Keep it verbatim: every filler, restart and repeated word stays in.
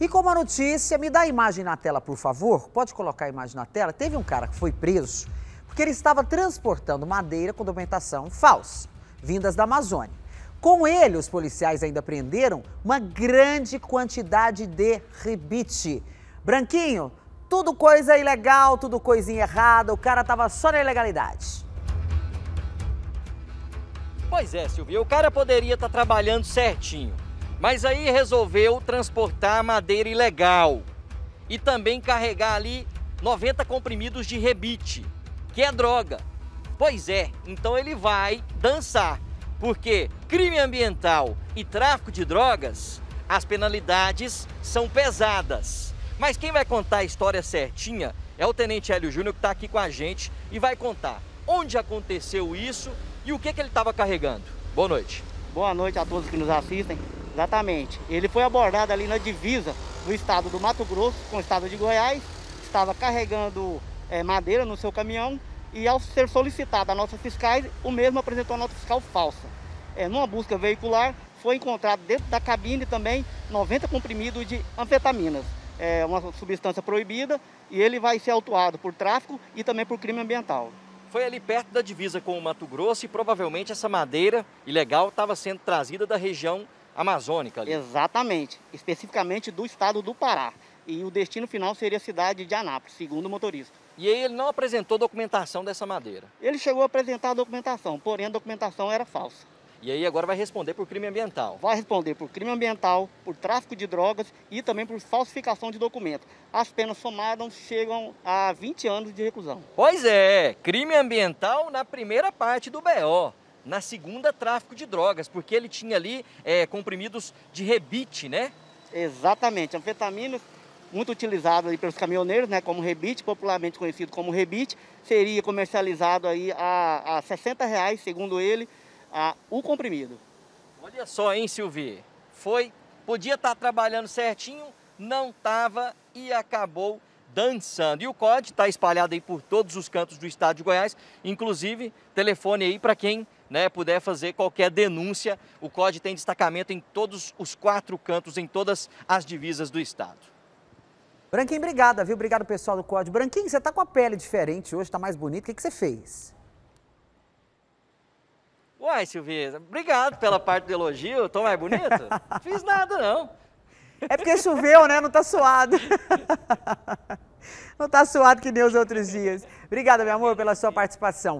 E com uma notícia, me dá a imagem na tela, por favor. Pode colocar a imagem na tela. Teve um cara que foi preso porque ele estava transportando madeira com documentação falsa, vindas da Amazônia. Com ele, os policiais ainda prenderam uma grande quantidade de rebite. Branquinho, tudo coisa ilegal, tudo coisinha errada, o cara estava só na ilegalidade. Pois é, Silvia, o cara poderia estar trabalhando certinho, mas aí resolveu transportar madeira ilegal e também carregar ali noventa comprimidos de rebite, que é droga. Pois é, então ele vai dançar, porque crime ambiental e tráfico de drogas, as penalidades são pesadas. Mas quem vai contar a história certinha é o Tenente Hélio Júnior, que está aqui com a gente e vai contar onde aconteceu isso e o que, que ele estava carregando. Boa noite. Boa noite a todos que nos assistem. Exatamente. Ele foi abordado ali na divisa do estado do Mato Grosso com o estado de Goiás. Estava carregando é, madeira no seu caminhão e, ao ser solicitado a notas fiscais, o mesmo apresentou a nota fiscal falsa. É, numa busca veicular, foi encontrado dentro da cabine também noventa comprimidos de anfetaminas. É uma substância proibida e ele vai ser autuado por tráfico e também por crime ambiental. Foi ali perto da divisa com o Mato Grosso e provavelmente essa madeira ilegal estava sendo trazida da região amazônica ali. Exatamente, especificamente do estado do Pará. E o destino final seria a cidade de Anápolis, segundo o motorista. E aí ele não apresentou documentação dessa madeira? Ele chegou a apresentar a documentação, porém a documentação era falsa. E aí agora vai responder por crime ambiental? Vai responder por crime ambiental, por tráfico de drogas e também por falsificação de documentos. As penas somadas chegam a vinte anos de reclusão. Pois é, crime ambiental na primeira parte do B O. Na segunda, tráfico de drogas, porque ele tinha ali é, comprimidos de rebite, né? Exatamente, anfetaminas, muito utilizado aí pelos caminhoneiros, né, como rebite, popularmente conhecido como rebite, seria comercializado aí a, a sessenta reais, segundo ele, a, o comprimido. Olha só, hein, Silvia? Foi, podia estar trabalhando certinho, não estava e acabou dançando. E o C O D está espalhado aí por todos os cantos do estado de Goiás, inclusive telefone aí para quem né, puder fazer qualquer denúncia. O C O D tem destacamento em todos os quatro cantos, em todas as divisas do estado. Branquinho, obrigada, viu? Obrigado, pessoal do C O D. Branquinho, você tá com a pele diferente hoje, tá mais bonito. O que, que você fez? Uai, Silvia, obrigado pela parte do elogio. Tô mais bonito? Não fiz nada, não. É porque choveu, né? Não tá suado. Não tá suado que nem os outros dias. Obrigada, meu amor, pela sua participação.